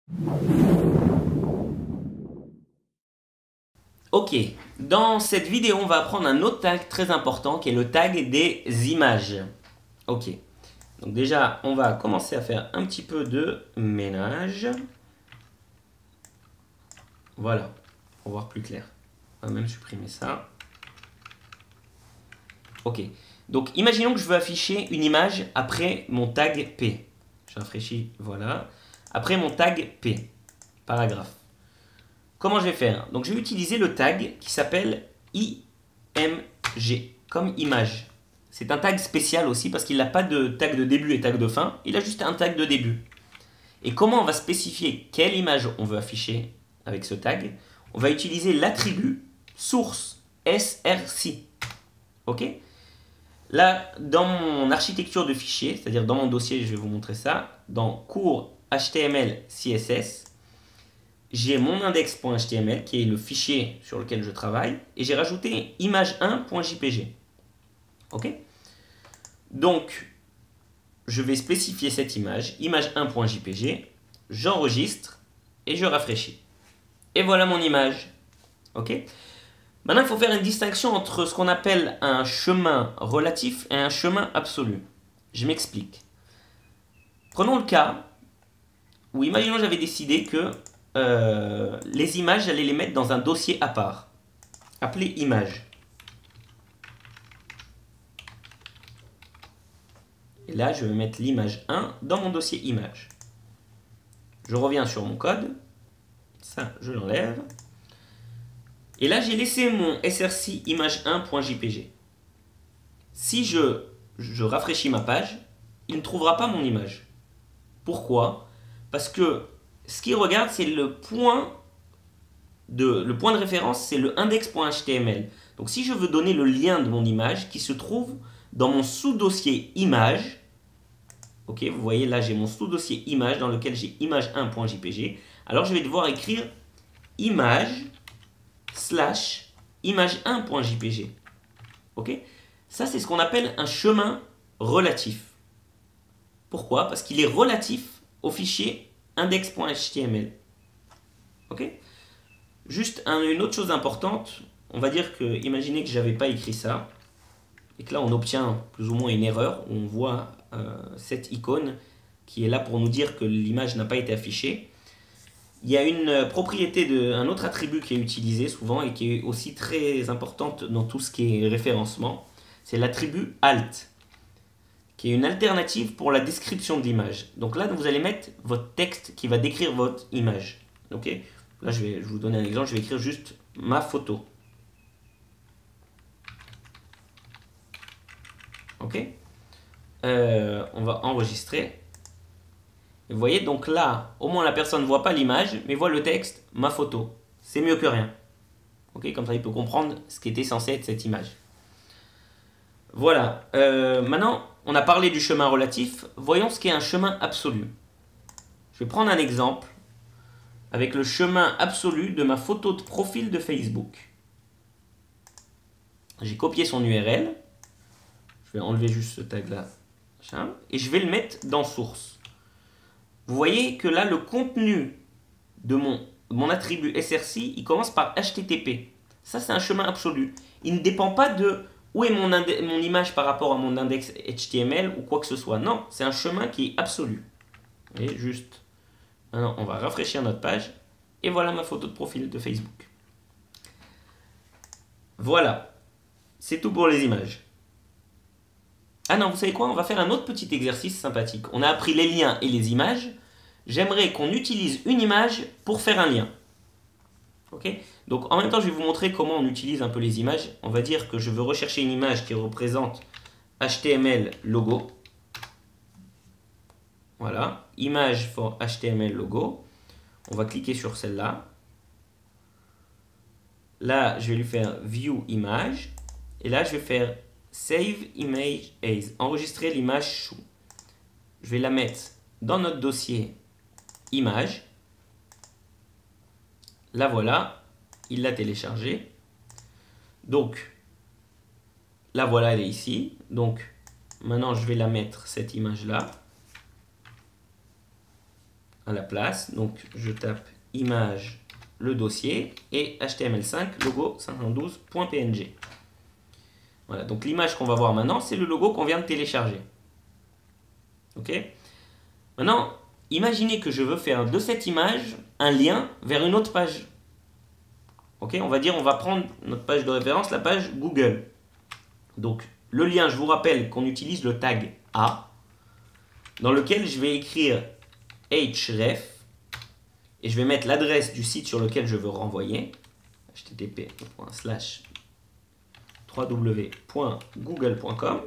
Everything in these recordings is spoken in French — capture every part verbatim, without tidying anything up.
Ok, dans cette vidéo, on va apprendre un autre tag très important qui est le tag des images. Ok, donc déjà, on va commencer à faire un petit peu de ménage. Voilà, pour voir plus clair. On va même supprimer ça. Ok, donc imaginons que je veux afficher une image après mon tag P. Je rafraîchis, voilà. Après mon tag P, paragraphe. Comment je vais faire? Donc je vais utiliser le tag qui s'appelle I M G, comme image. C'est un tag spécial aussi parce qu'il n'a pas de tag de début et tag de fin, il a juste un tag de début. Et comment on va spécifier quelle image on veut afficher avec ce tag? On va utiliser l'attribut source src. Ok? Là, dans mon architecture de fichier, c'est-à-dire dans mon dossier, je vais vous montrer ça, dans cours H T M L C S S, j'ai mon index.html qui est le fichier sur lequel je travaille et j'ai rajouté image un.jpg. Ok? Donc, je vais spécifier cette image, image un.jpg, j'enregistre et je rafraîchis. Et voilà mon image. Ok? Maintenant, il faut faire une distinction entre ce qu'on appelle un chemin relatif et un chemin absolu. Je m'explique. Prenons le cas où, imaginons, j'avais décidé que euh, les images, j'allais les mettre dans un dossier à part, appelé images. Et là, je vais mettre l'image un dans mon dossier images. Je reviens sur mon code. Ça, je l'enlève. Et là, j'ai laissé mon src image un.jpg. Si je, je rafraîchis ma page, il ne trouvera pas mon image. Pourquoi? Parce que ce qu'il regarde, c'est le point de, le point de référence, c'est le index.html. Donc si je veux donner le lien de mon image qui se trouve dans mon sous-dossier image, ok, vous voyez là j'ai mon sous-dossier image dans lequel j'ai image un.jpg, alors je vais devoir écrire image slash image un.jpg. Ok, ça c'est ce qu'on appelle un chemin relatif. Pourquoi? Parce qu'il est relatif au fichier index.html. Ok? Juste un, une autre chose importante, on va dire que, imaginez que j'avais pas écrit ça, et que là on obtient plus ou moins une erreur, on voit euh, cette icône qui est là pour nous dire que l'image n'a pas été affichée. Il y a une propriété, de, un autre attribut qui est utilisé souvent et qui est aussi très importante dans tout ce qui est référencement, c'est l'attribut alt, qui est une alternative pour la description de l'image. Donc là, vous allez mettre votre texte qui va décrire votre image. Ok? Là, je vais, je vais vous donner un exemple. Je vais écrire juste ma photo. Ok? euh, On va enregistrer. Et vous voyez, donc là, au moins la personne ne voit pas l'image, mais voit le texte ma photo. C'est mieux que rien. Ok? Comme ça, il peut comprendre ce qui était censé être cette image. Voilà. Euh, maintenant, on a parlé du chemin relatif. Voyons ce qu'est un chemin absolu. Je vais prendre un exemple avec le chemin absolu de ma photo de profil de Facebook. J'ai copié son U R L. Je vais enlever juste ce tag là. Et je vais le mettre dans source. Vous voyez que là, le contenu de mon, mon attribut src, il commence par H T T P. Ça, c'est un chemin absolu. Il ne dépend pas de où est mon, mon image par rapport à mon index H T M L ou quoi que ce soit. Non, c'est un chemin qui est absolu. Et juste, maintenant, on va rafraîchir notre page. Et voilà ma photo de profil de Facebook. Voilà. C'est tout pour les images. Ah non, vous savez quoi? On va faire un autre petit exercice sympathique. On a appris les liens et les images. J'aimerais qu'on utilise une image pour faire un lien. Ok? Donc en même temps, je vais vous montrer comment on utilise un peu les images. On va dire que je veux rechercher une image qui représente H T M L logo. Voilà. Image for H T M L logo. On va cliquer sur celle-là. Là, je vais lui faire View Image. Et là, je vais faire Save Image As. Enregistrer l'image chou. Je vais la mettre dans notre dossier Image. Là, voilà. Il l'a téléchargée. Donc, là, voilà, elle est ici. Donc, maintenant, je vais la mettre, cette image-là. à la place. Donc je tape image, le dossier et H T M L cinq logo cinq cent douze point P N G. Voilà, donc l'image qu'on va voir maintenant, c'est le logo qu'on vient de télécharger. Ok? Maintenant, imaginez que je veux faire de cette image un lien vers une autre page. Ok? On va dire, on va prendre notre page de référence, la page Google. Donc, le lien, je vous rappelle qu'on utilise le tag A, dans lequel je vais écrire href, et je vais mettre l'adresse du site sur lequel je veux renvoyer, h t t p slash w w w point google point com,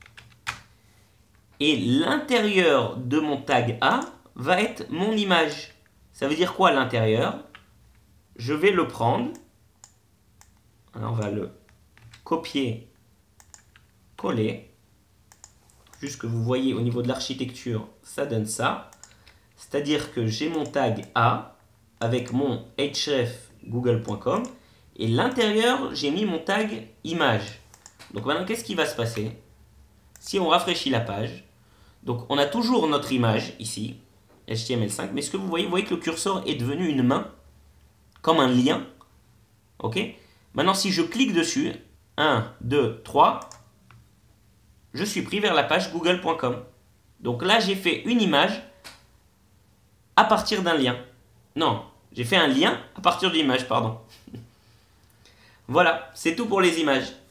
et l'intérieur de mon tag A va être mon image. Ça veut dire quoi l'intérieur? Je vais le prendre, alors on va le copier, coller, juste que vous voyez au niveau de l'architecture, ça donne ça. C'est-à-dire que j'ai mon tag A avec mon href google point com et l'intérieur, j'ai mis mon tag image. Donc maintenant, qu'est-ce qui va se passer? Si on rafraîchit la page, donc on a toujours notre image ici, H T M L cinq, mais ce que vous voyez, vous voyez que le curseur est devenu une main, comme un lien. Ok? Maintenant, si je clique dessus, un, deux, trois, je suis pris vers la page google point com. Donc là, j'ai fait une image à partir d'un lien. Non, j'ai fait un lien à partir d'une image, pardon. Voilà, c'est tout pour les images.